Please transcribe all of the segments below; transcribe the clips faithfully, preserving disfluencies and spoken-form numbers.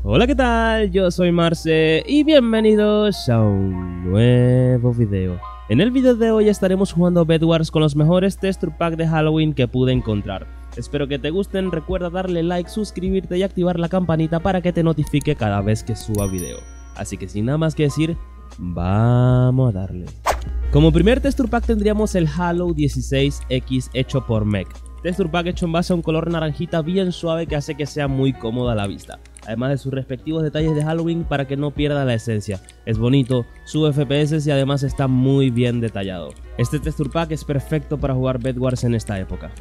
Hola, ¿qué tal? Yo soy Marce y bienvenidos a un nuevo video. En el video de hoy estaremos jugando Bed Wars con los mejores texture pack de Halloween que pude encontrar. Espero que te gusten, recuerda darle like, suscribirte y activar la campanita para que te notifique cada vez que suba video. Así que sin nada más que decir, vamos a darle. Como primer texture pack tendríamos el Halo dieciséis X hecho por Mech. Texture pack hecho en base a un color naranjita bien suave que hace que sea muy cómoda a la vista, además de sus respectivos detalles de Halloween para que no pierda la esencia. Es bonito, sube F P S y además está muy bien detallado. Este texture pack es perfecto para jugar Bed Wars en esta época.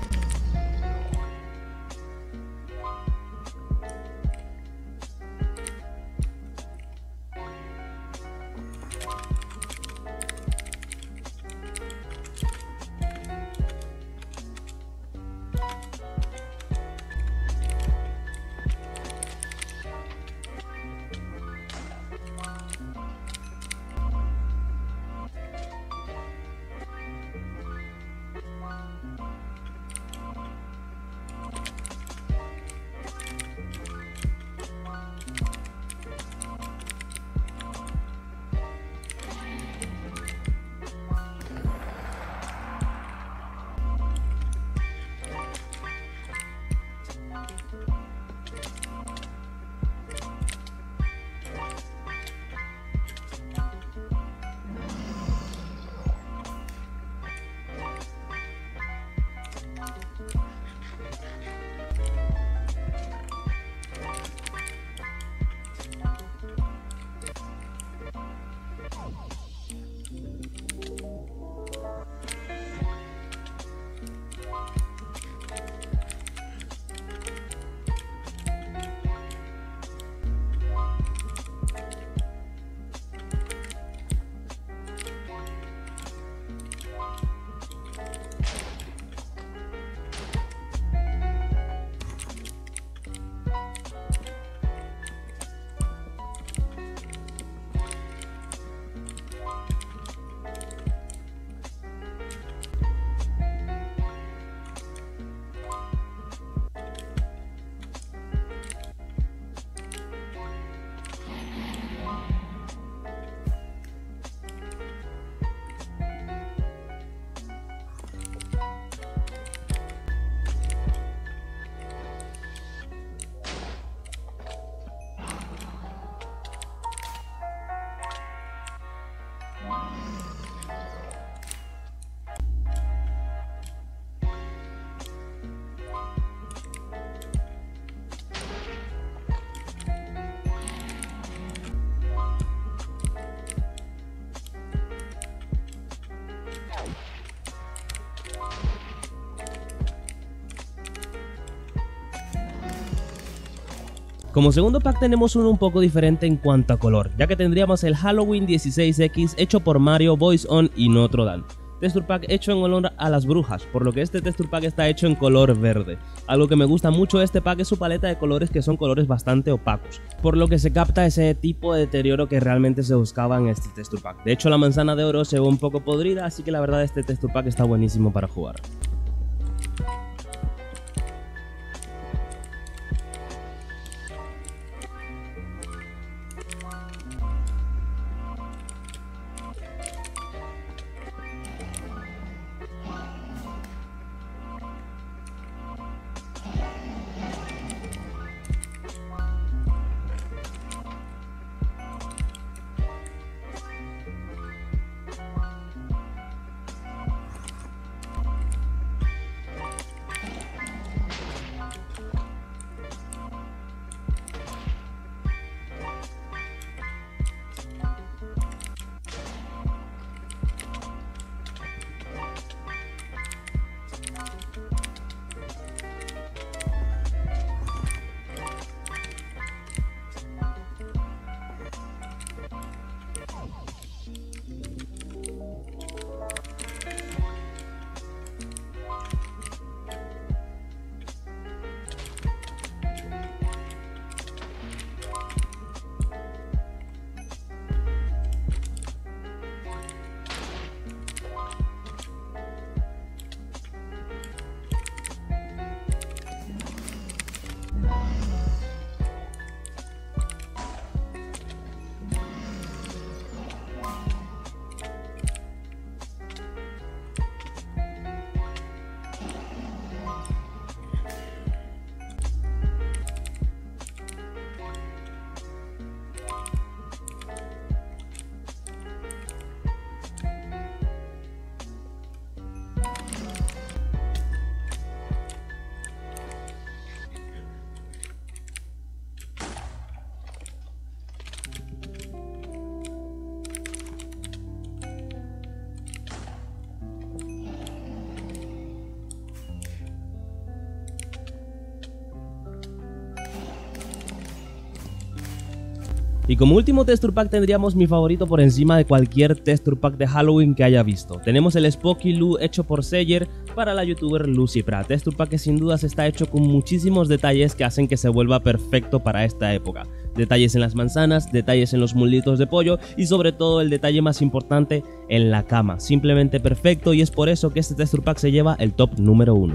Como segundo pack tenemos uno un poco diferente en cuanto a color, ya que tendríamos el Halloween dieciséis X hecho por Mario, Voice On y Notre Dame. Texture pack hecho en honor a las brujas, por lo que este texture pack está hecho en color verde. Algo que me gusta mucho de este pack es su paleta de colores, que son colores bastante opacos, por lo que se capta ese tipo de deterioro que realmente se buscaba en este texture pack. De hecho, la manzana de oro se ve un poco podrida, así que la verdad este texture pack está buenísimo para jugar. Y como último texture pack tendríamos mi favorito por encima de cualquier texture pack de Halloween que haya visto. Tenemos el Spooky Lou hecho por Sayer para la youtuber Lucy Pratt. Texture pack que sin dudas está hecho con muchísimos detalles que hacen que se vuelva perfecto para esta época. Detalles en las manzanas, detalles en los muslitos de pollo y sobre todo el detalle más importante en la cama. Simplemente perfecto, y es por eso que este texture pack se lleva el top número uno.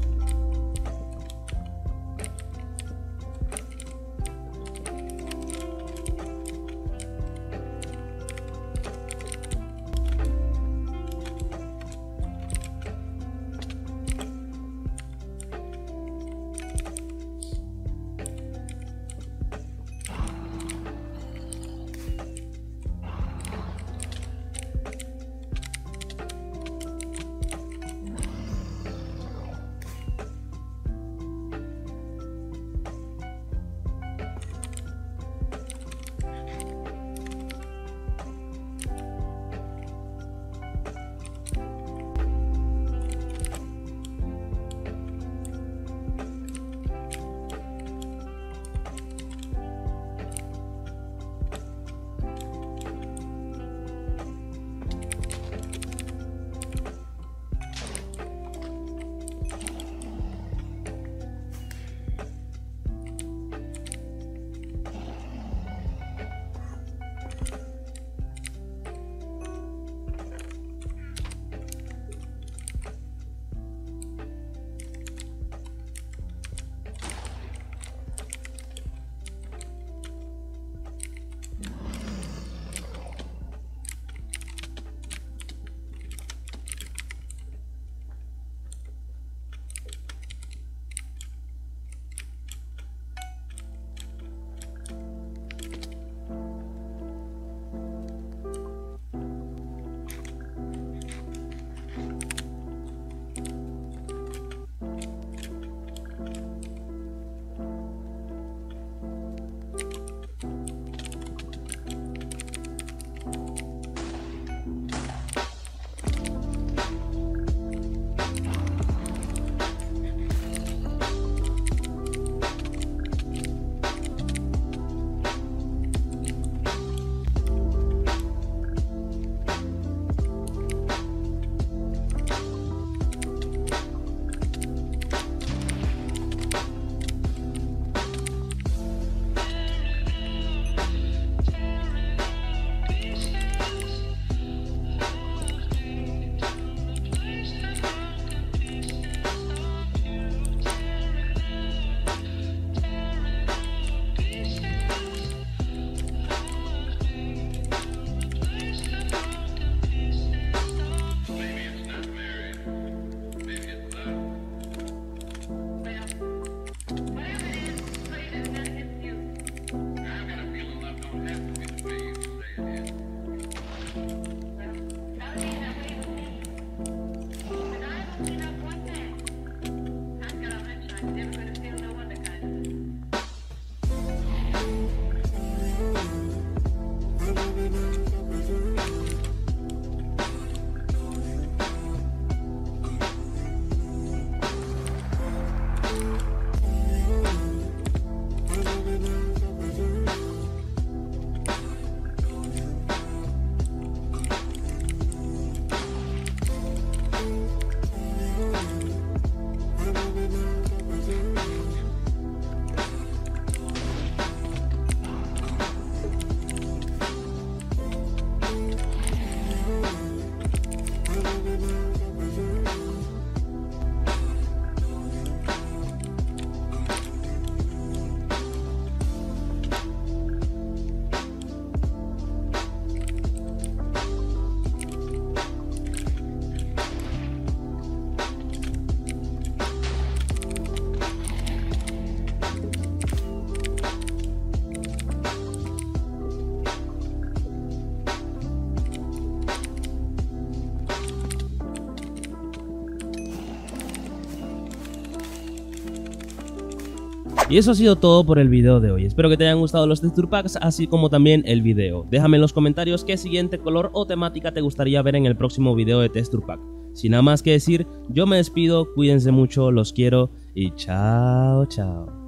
Y eso ha sido todo por el video de hoy. Espero que te hayan gustado los texture packs, así como también el video. Déjame en los comentarios qué siguiente color o temática te gustaría ver en el próximo video de texture pack. Sin nada más que decir, yo me despido, cuídense mucho, los quiero y chao chao.